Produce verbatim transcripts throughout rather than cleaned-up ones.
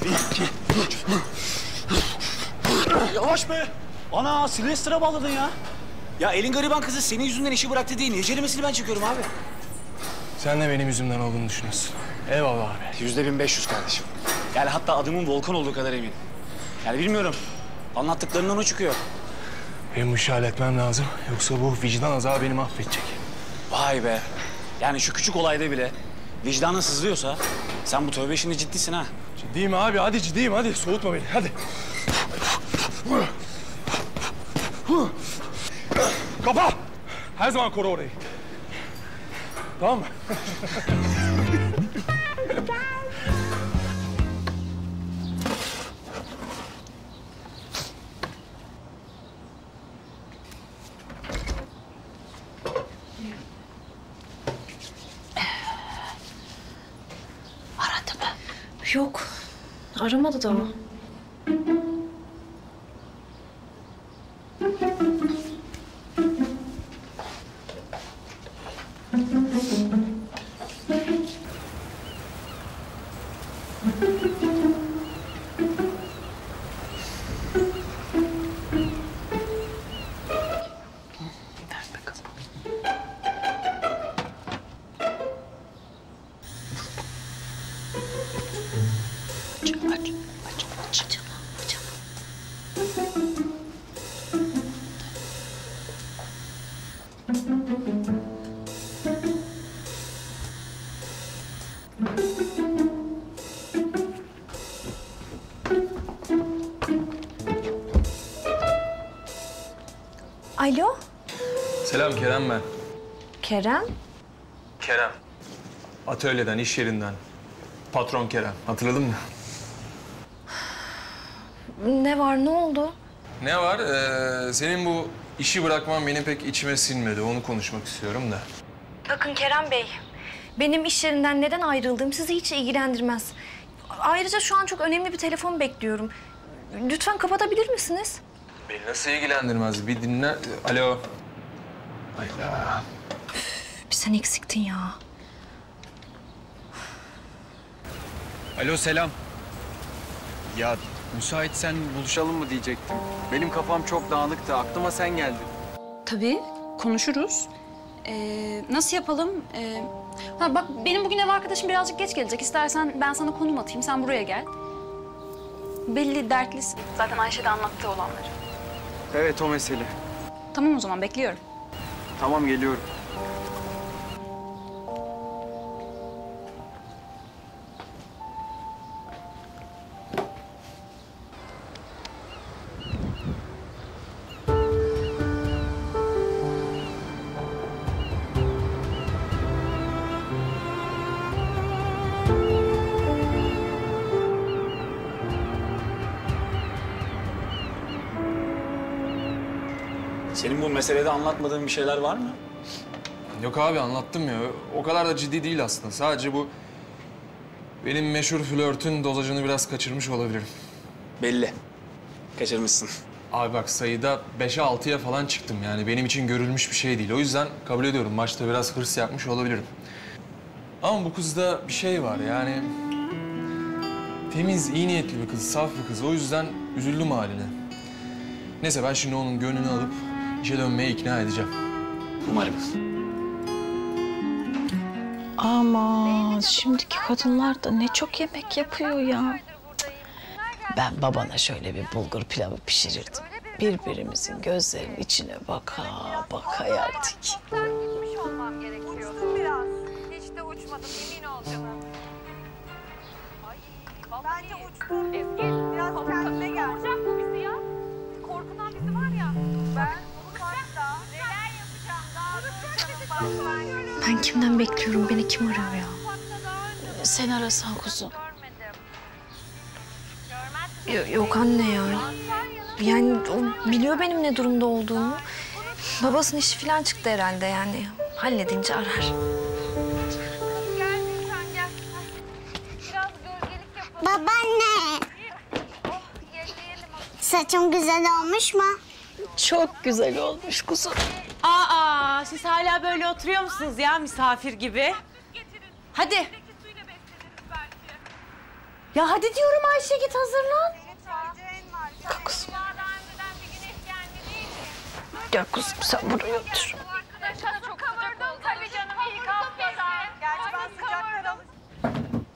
iki, üç. Yavaş be. Ana Sylvester'a bağladın ya. Ya elin gariban kızı senin yüzünden işi bıraktı değil. Nicelemesini ben çekiyorum abi. Sen de benim yüzümden olduğunu düşünüyorsun. Eyvallah abi. Yüzde bin beş yüz kardeşim. Yani hatta adımın Volkan olduğu kadar eminim. Yani bilmiyorum. Anlattıklarından o çıkıyor. Benim bu işi halletmem lazım. Yoksa bu vicdan azabı beni mahvedecek. Vay be. Yani şu küçük olayda bile vicdanın sızlıyorsa sen bu tövbe işinde ciddisin ha. Ciddiyim abi. Hadi ciddiyim. Hadi soğutma beni. Hadi. Kapa! Her zaman koru orayı. Tamam mı? Aradı mı? Yok. Aramadı da o. Alo? Selam Kerem ben. Kerem? Kerem. Atölyeden, iş yerinden. Patron Kerem. Hatırladın mı? Ne var, ne oldu? Ne var? Ee, senin bu işi bırakman benim pek içime sinmedi. Onu konuşmak istiyorum da. Bakın Kerem Bey, benim iş yerinden neden ayrıldığım sizi hiç ilgilendirmez. Ayrıca şu an çok önemli bir telefon bekliyorum. Lütfen kapatabilir misiniz? Beni nasıl ilgilendirmez? Bir dinle. Alo. Hayda. Bir sen eksiktin ya. Alo selam. Ya müsaitsen buluşalım mı diyecektim. Benim kafam çok dağınıktı. Aklıma sen geldin. Tabii, konuşuruz. Ee, nasıl yapalım? Ee, ha bak benim bugün ev arkadaşım birazcık geç gelecek. İstersen ben sana konum atayım, sen buraya gel. Belli dertlisin. Zaten Ayşe de anlattı olanları. Evet o mesele. Tamam o zaman, bekliyorum. Tamam geliyorum. Senin bu meselede anlatmadığın bir şeyler var mı? Yok abi anlattım ya. O kadar da ciddi değil aslında. Sadece bu benim meşhur flörtün dozajını biraz kaçırmış olabilirim. Belli. Kaçırmışsın. Abi bak sayıda beşe altıya falan çıktım yani. Benim için görülmüş bir şey değil. O yüzden kabul ediyorum. Başta biraz hırs yapmış olabilirim. Ama bu kızda bir şey var yani. Temiz, iyi niyetli bir kız, saf bir kız. O yüzden üzüldüm haline. Neyse ben şimdi onun gönlünü alıp işe dönmeye ikna edeceğim. Umarım. Aman şimdiki kadınlar da ne çok yemek yapıyor ya. Ben babana şöyle bir bulgur pilavı pişirirdim. Birbirimizin gözlerinin içine baka baka yerdik. Uçmuş olmam gerekiyordu biraz. Hiç de uçmadım, emin ol canım. Ay, bence uçtun. Ezgi, biraz kendine gel. Korkacak bu bizi ya. Korkudan bizi var ya. Ben bunu varsa neler yapacağım daha doğrusu. Ben kimden bekliyorum? Beni kim arıyor ya? Sen arasan kuzum. Yo- Yok anne ya. Yani o biliyor benim ne durumda olduğumu. Babasının işi falan çıktı herhalde yani. Halledince arar. Gel lütfen gel. Biraz gölgelik yapalım. Babaanne, Oh, yerleyelim. saçım güzel olmuş mu? Çok güzel olmuş kuzum. Aa, siz hala böyle oturuyor musunuz ya misafir gibi? Hadi. Ya hadi diyorum Ayşe, git hazırlan. Kalk kızım. Gel kızım sen buraya otur. Çok kavurdum tabii canım ilk haftada. Gerçi ben sıcaklara alıştım.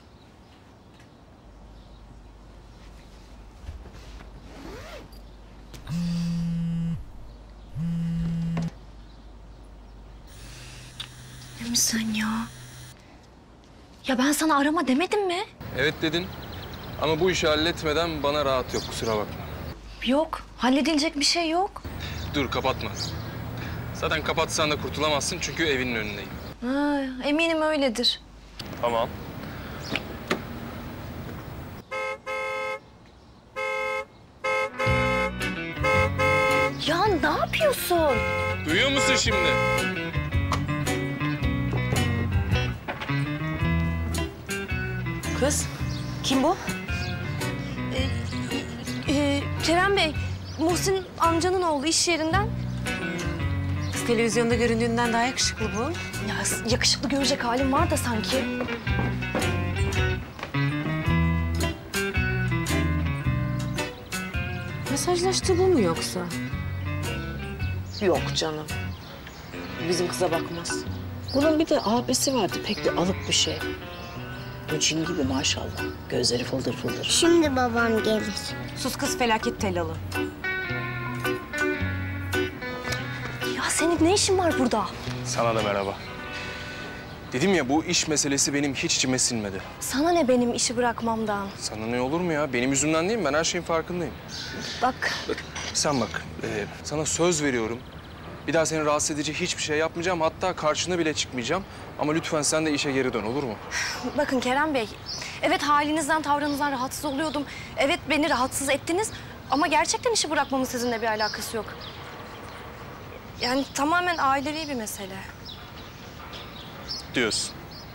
Ne misin ya? Ya ben sana arama demedim mi? Evet dedin ama bu işi halletmeden bana rahat yok, kusura bakma. Yok, halledilecek bir şey yok. Dur kapatma. Zaten kapatsan da kurtulamazsın çünkü evinin önündeyim. Ha, eminim öyledir. Tamam. Ya ne yapıyorsun? Duyuyor musun şimdi? Kız, kim bu? Ee, Kerem Bey, Muhsin amcanın oğlu iş yerinden. Kız televizyonda göründüğünden daha yakışıklı bu. Ya yakışıklı görecek halim var da sanki. Mesajlaştığı bu mu yoksa? Yok canım. Bizim kıza bakmaz. Bunun bir de abisi vardı, pek de alık bir şey. Bu cin gibi maşallah. Gözleri fıldır fıldır. Şimdi babam gelir. Sus kız, felaket tellalı. Ya senin ne işin var burada? Sana da merhaba. Dedim ya bu iş meselesi benim hiç içime sinmedi. Sana ne benim işi bırakmamdan? Sana ne olur mu ya? Benim yüzümden değil mi? Ben her şeyin farkındayım. Bak, Sen bak, e, sana söz veriyorum. Bir daha seni rahatsız edici hiçbir şey yapmayacağım. Hatta karşına bile çıkmayacağım. Ama lütfen sen de işe geri dön, olur mu? bakın Kerem Bey. Evet halinizden, tavrınızdan rahatsız oluyordum. Evet beni rahatsız ettiniz. Ama gerçekten işi bırakmamın sizinle bir alakası yok. Yani tamamen ailevi bir mesele. Diyorsun.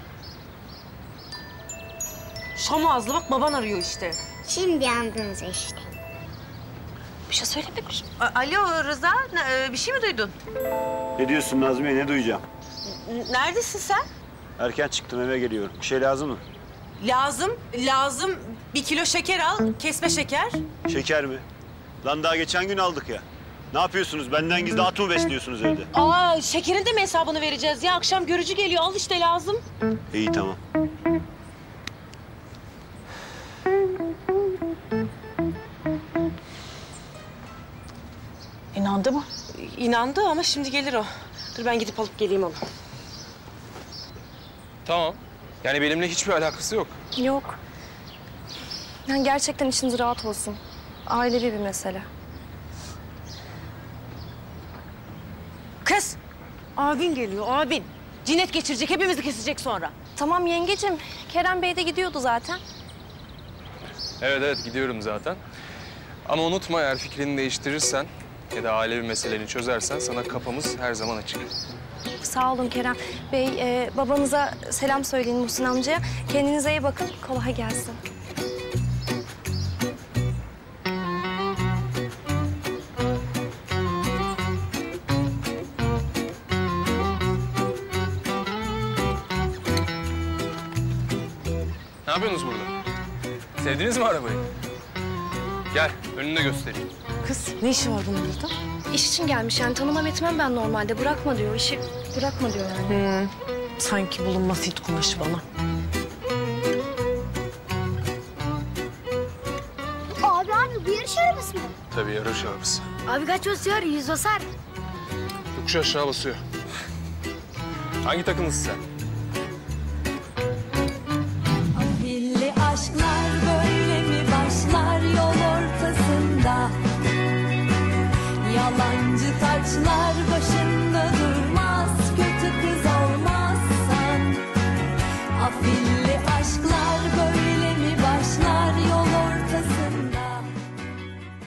Şam ağızlı bak, baban arıyor işte. Şimdi yandınız işte. Bir şey söyleme kızım. A- Alo Rıza, ne- e, bir şey mi duydun? Ne diyorsun Nazmiye, ne duyacağım? N- Neredesin sen? Erken çıktım, eve geliyorum. Bir şey lazım mı? Lazım, lazım. Bir kilo şeker al, kesme şeker. Şeker mi? Lan daha geçen gün aldık ya. Ne yapıyorsunuz? Benden gizli at mı besliyorsunuz evde? Aa, şekerin de mi hesabını vereceğiz ya? Akşam görücü geliyor, al işte lazım. İyi, tamam. İnandı mı? İnandı ama şimdi gelir o. Dur ben gidip alıp geleyim onu. Tamam. Yani benimle hiçbir alakası yok. Yok. Yani gerçekten içiniz rahat olsun. Ailevi bir mesele. Kız, abin geliyor, abin. Cinnet geçirecek, hepimizi kesecek sonra. Tamam yengecim. Kerem Bey de gidiyordu zaten. Evet evet gidiyorum zaten. Ama unutma eğer fikrini değiştirirsen ya da ailevi meseleni çözersen sana kapımız her zaman açık. Sağ olun Kerem Bey. E, babanıza selam söyleyin Muhsin amcaya. Kendinize iyi bakın. Kolay gelsin. Ne yapıyorsunuz burada? Sevdiniz mi arabayı? Gel önünde göstereyim. Kız, ne işi var bunun burada? İş için gelmiş yani tanımam etmem ben normalde. Bırakma diyor işi. Bırakma diyor yani. Hmm, sanki bulunmaz hiç kumaşı bana. Abi abi bu yarış arabası mı? Tabii yarış arabası. Abi kaç basıyor? Yüz basar. Yokuş aşağı basıyor. Hangi takımlısın sen? Afilli aşklar böyle mi başlar yol ortasında? Yalancı taçlar başında dur.